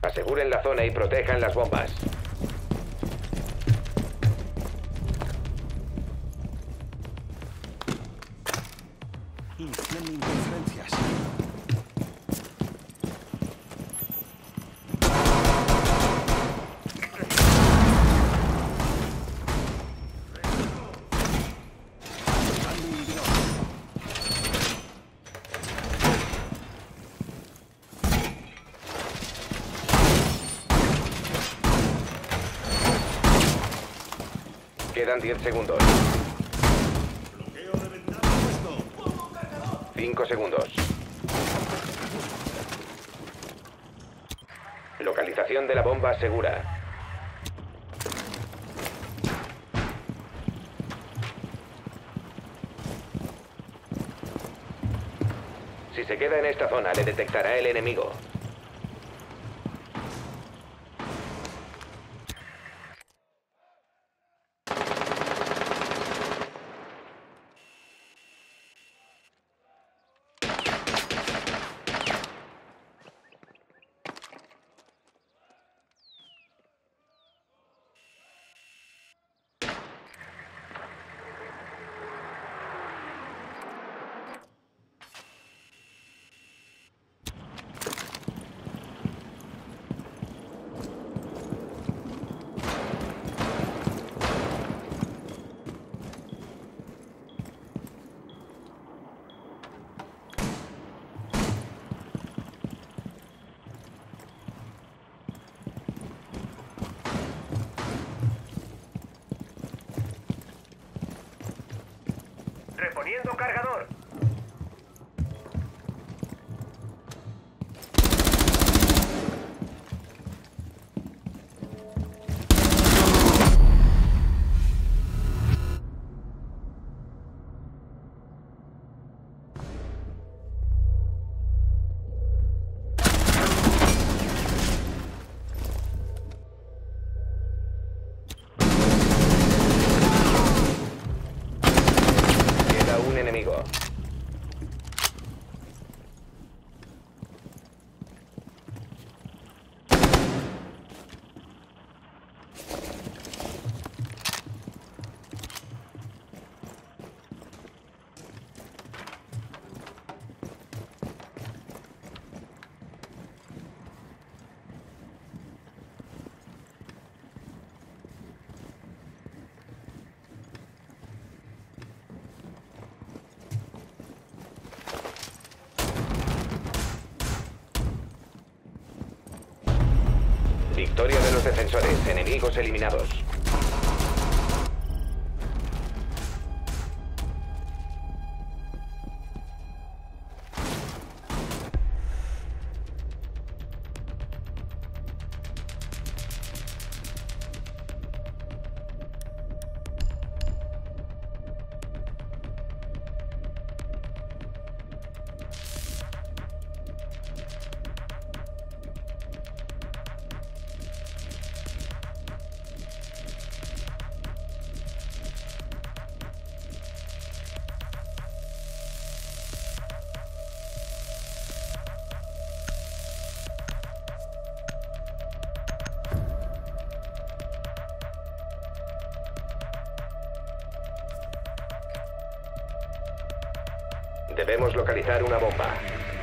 Aseguren la zona y protejan las bombas. Iniciando interferencias. Quedan 10 segundos. Bloqueo de ventana puesto. 5 segundos. Localización de la bomba segura. Si se queda en esta zona, le detectará el enemigo. Reponiendo cargador. Queda un enemigo. Victoria de los defensores, enemigos eliminados. Debemos localizar una bomba.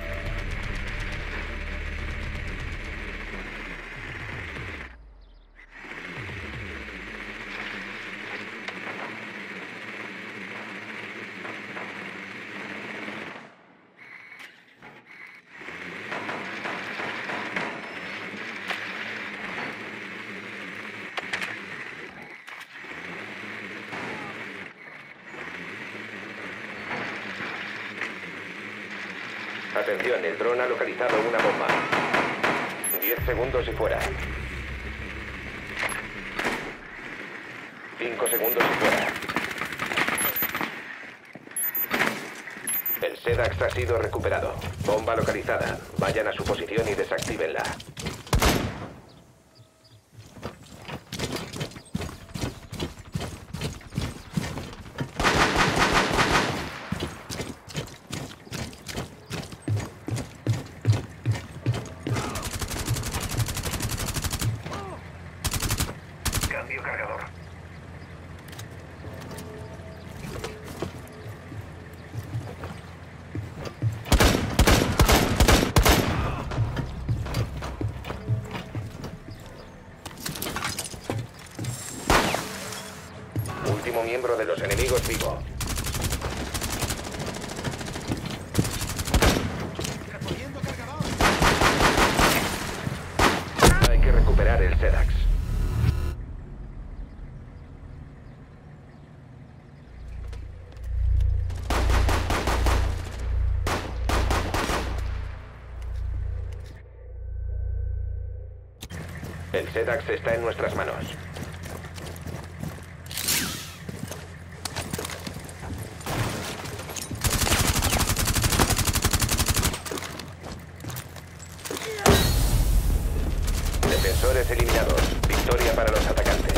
Atención, el dron ha localizado una bomba. 10 segundos y fuera. 5 segundos y fuera. El SEDAX ha sido recuperado. Bomba localizada. Vayan a su posición y desactívenla. Cambio cargador. Último miembro de los enemigos vivo. Recogiendo cargador. Hay que recuperar el SEDAX. El SEDAX está en nuestras manos. Defensores eliminados. Victoria para los atacantes.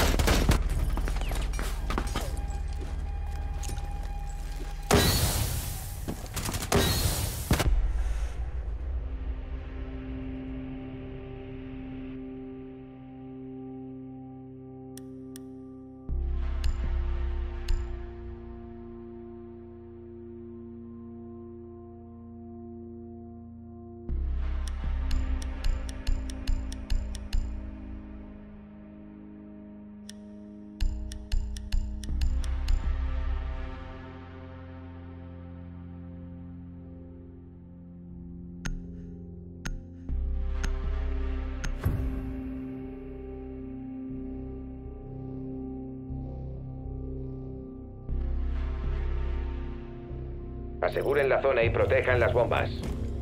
Aseguren la zona y protejan las bombas.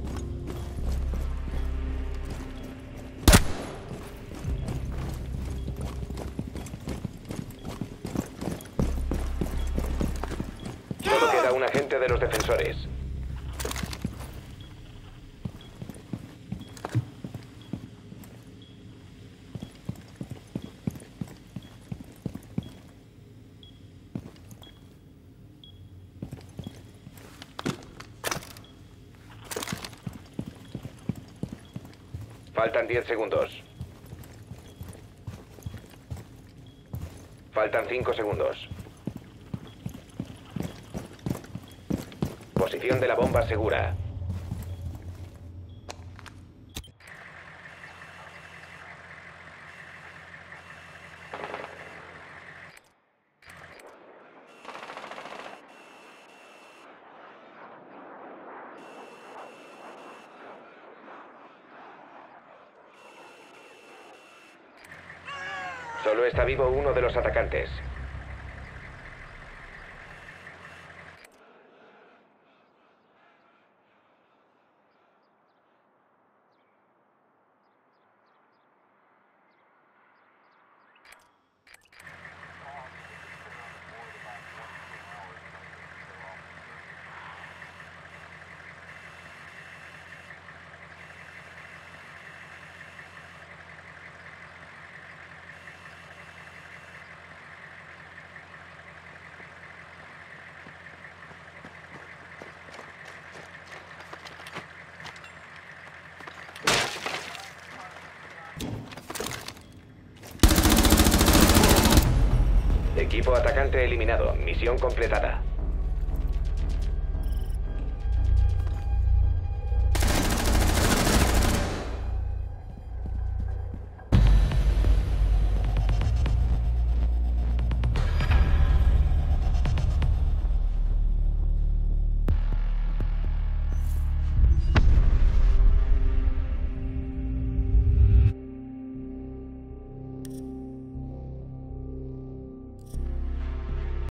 Solo queda un agente de los defensores. Faltan 10 segundos. Faltan 5 segundos. Posición de la bomba segura. Solo está vivo uno de los atacantes. Equipo atacante eliminado. Misión completada.